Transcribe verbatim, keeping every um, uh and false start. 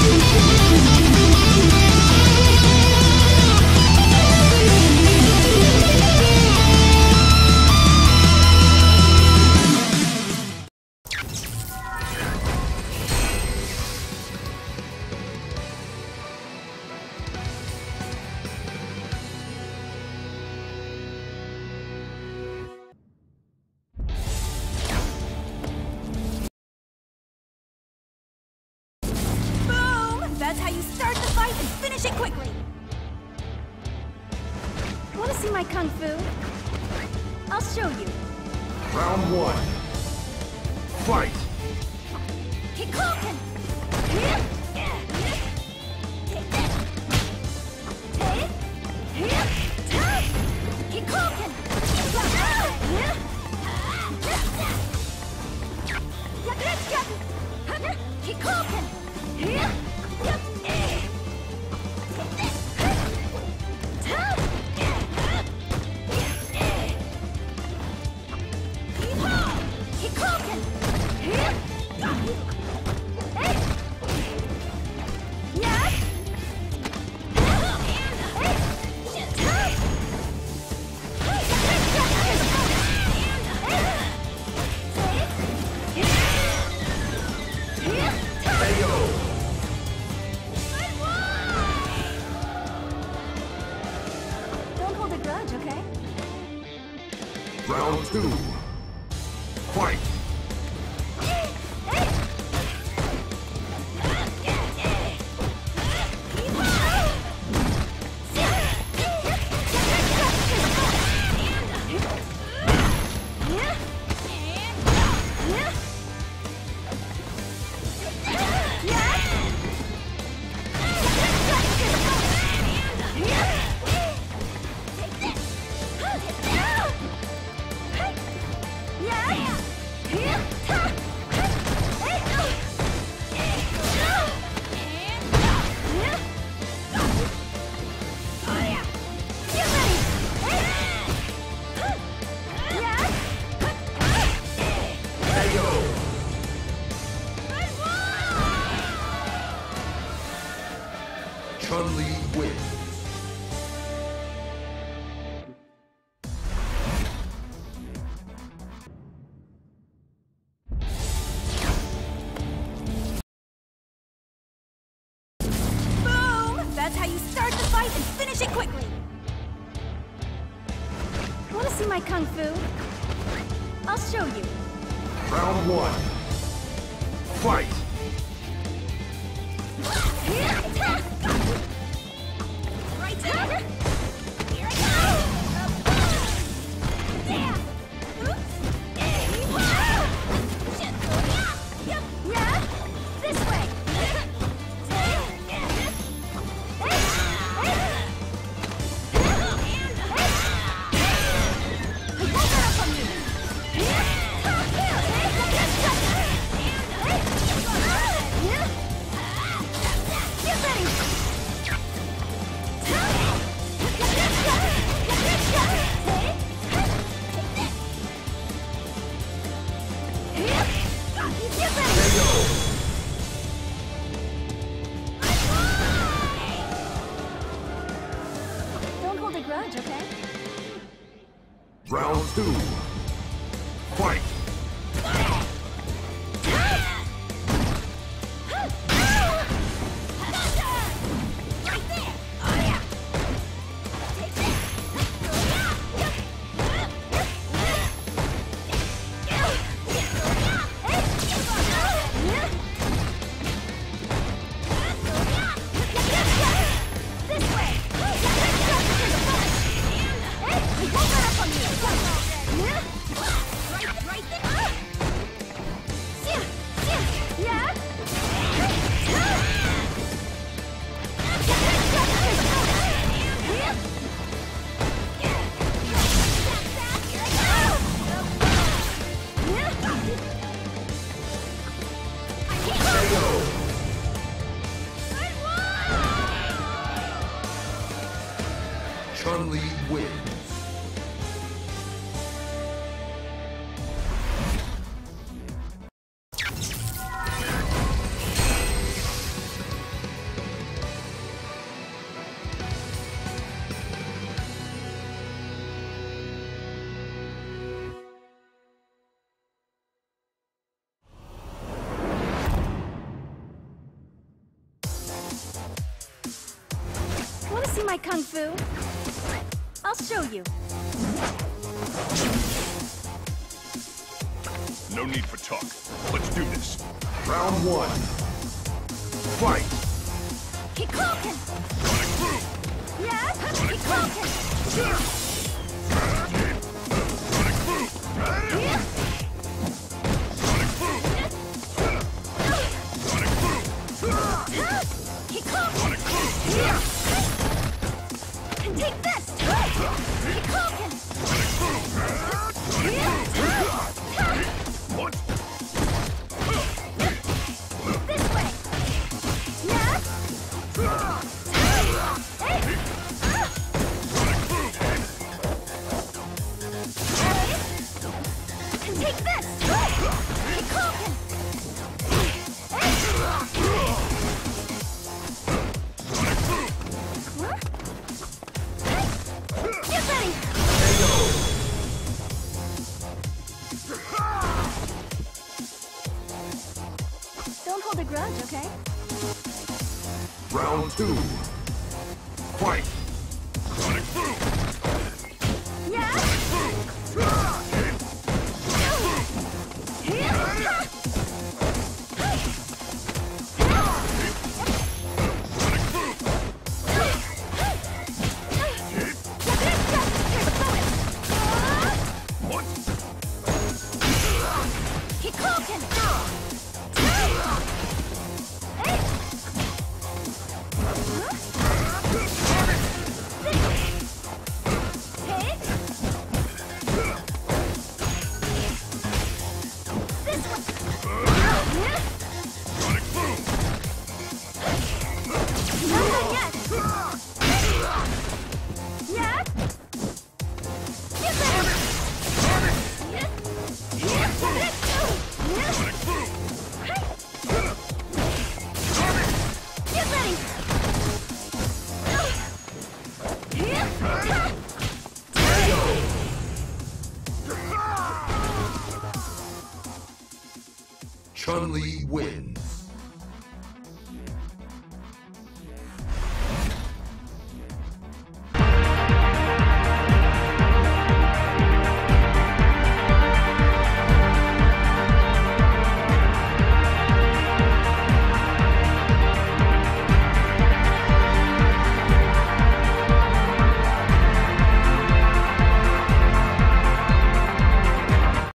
That's how you start the fight and finish it quickly! Wanna see my kung fu? I'll show you. Round one. Fight! Kikoken! Kikoken! Kikoken! Round two. Fight! Chun wins. Boom! That's how you start the fight and finish it quickly! Wanna see my kung fu? I'll show you. Round one. Fight! Right there! Here I go! Yeah! Yeah! This way! Don't hold a grudge, okay? Round two. Fight! Chun wins. See my kung fu? I'll show you. No need for talk. Let's do this. Round one. Fight! Keep cooking! Running through! Yeah? Keep cooking! Running through! Yeah? Running through! Running through! Keep cooking! Running through! Yeah. And take this! Keep cooking! Running through! Yeah. What? This way! Yeah? Hey. Ah. Running through! And take this! Keep cooking! Hey. Running through! Huh? Hey. Get ready! Don't hold a grudge, okay? Round two. Fight! Running through!